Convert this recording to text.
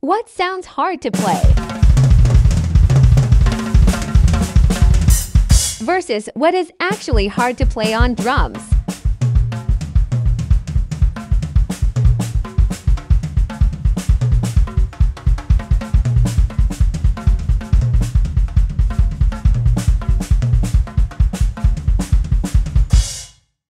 What sounds hard to play? Versus what is actually hard to play on drums.